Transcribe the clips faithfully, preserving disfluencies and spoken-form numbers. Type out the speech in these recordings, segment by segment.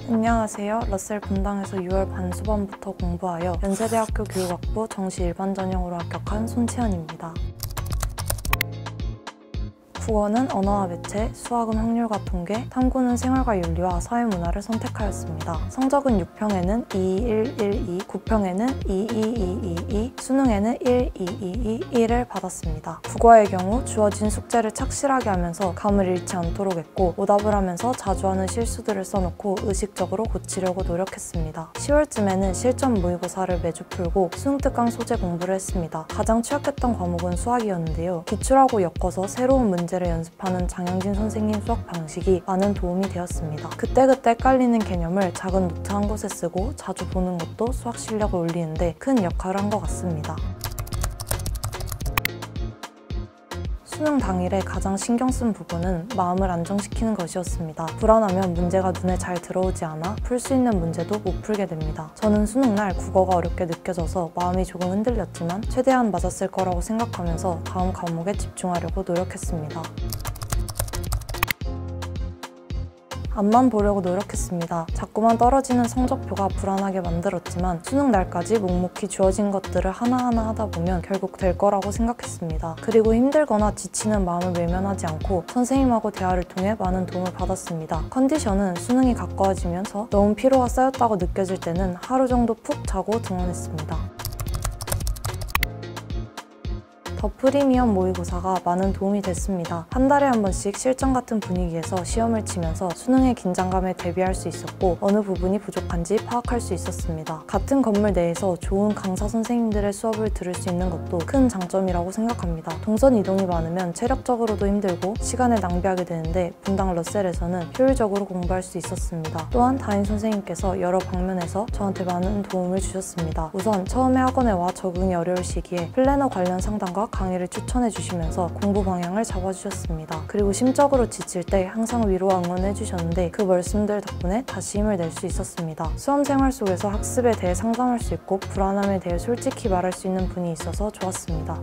안녕하세요. 러셀 분당에서 유월 반수반부터 공부하여 연세대학교 교육학부 정시 일반 전형으로 합격한 손채연입니다. 국어는 언어와 매체, 수학은 확률과 통계, 탐구는 생활과 윤리와 사회문화를 선택하였습니다. 성적은 육 평에는 이 일 일 이, 구 평에는 이 이 이 이 이, 수능에는 일 이 이 이 일을 받았습니다. 국어의 경우 주어진 숙제를 착실하게 하면서 감을 잃지 않도록 했고 오답을 하면서 자주 하는 실수들을 써놓고 의식적으로 고치려고 노력했습니다. 시월쯤에는 실전 모의고사를 매주 풀고 수능특강 소재 공부를 했습니다. 가장 취약했던 과목은 수학이었는데요. 기출하고 엮어서 새로운 문제 를 연습하는 장영진 선생님 수학 방식이 많은 도움이 되었습니다. 그때그때 깔리는 개념을 작은 노트 한 곳에 쓰고 자주 보는 것도 수학 실력을 올리는데 큰 역할을 한 것 같습니다. 수능 당일에 가장 신경 쓴 부분은 마음을 안정시키는 것이었습니다. 불안하면 문제가 눈에 잘 들어오지 않아 풀 수 있는 문제도 못 풀게 됩니다. 저는 수능날 국어가 어렵게 느껴져서 마음이 조금 흔들렸지만 최대한 맞았을 거라고 생각하면서 다음 과목에 집중하려고 노력했습니다. 앞만 보려고 노력했습니다. 자꾸만 떨어지는 성적표가 불안하게 만들었지만 수능 날까지 묵묵히 주어진 것들을 하나하나 하다 보면 결국 될 거라고 생각했습니다. 그리고 힘들거나 지치는 마음을 외면하지 않고 선생님하고 대화를 통해 많은 도움을 받았습니다. 컨디션은 수능이 가까워지면서 너무 피로가 쌓였다고 느껴질 때는 하루 정도 푹 자고 등원했습니다. 더 프리미엄 모의고사가 많은 도움이 됐습니다. 한 달에 한 번씩 실전 같은 분위기에서 시험을 치면서 수능의 긴장감에 대비할 수 있었고 어느 부분이 부족한지 파악할 수 있었습니다. 같은 건물 내에서 좋은 강사 선생님들의 수업을 들을 수 있는 것도 큰 장점이라고 생각합니다. 동선 이동이 많으면 체력적으로도 힘들고 시간을 낭비하게 되는데 분당 러셀에서는 효율적으로 공부할 수 있었습니다. 또한 담임 선생님께서 여러 방면에서 저한테 많은 도움을 주셨습니다. 우선 처음에 학원에 와 적응이 어려울 시기에 플래너 관련 상담과 강의를 추천해 주시면서 공부 방향을 잡아주셨습니다. 그리고 심적으로 지칠 때 항상 위로와 응원해 주셨는데 그 말씀들 덕분에 다시 힘을 낼 수 있었습니다. 수험 생활 속에서 학습에 대해 상담할 수 있고 불안함에 대해 솔직히 말할 수 있는 분이 있어서 좋았습니다.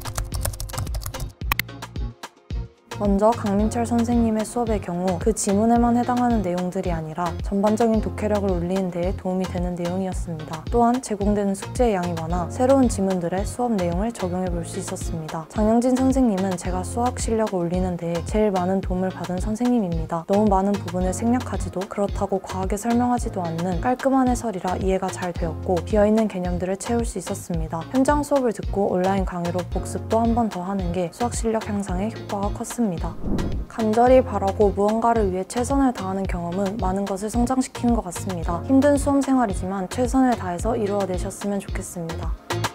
먼저 강민철 선생님의 수업의 경우 그 지문에만 해당하는 내용들이 아니라 전반적인 독해력을 올리는 데에 도움이 되는 내용이었습니다. 또한 제공되는 숙제의 양이 많아 새로운 지문들의 수업 내용을 적용해 볼 수 있었습니다. 장영진 선생님은 제가 수학 실력을 올리는 데에 제일 많은 도움을 받은 선생님입니다. 너무 많은 부분을 생략하지도 그렇다고 과하게 설명하지도 않는 깔끔한 해설이라 이해가 잘 되었고 비어있는 개념들을 채울 수 있었습니다. 현장 수업을 듣고 온라인 강의로 복습도 한 번 더 하는 게 수학 실력 향상에 효과가 컸습니다. 간절히 바라고 무언가를 위해 최선을 다하는 경험은 많은 것을 성장시키는 것 같습니다. 힘든 수험 생활이지만 최선을 다해서 이루어내셨으면 좋겠습니다.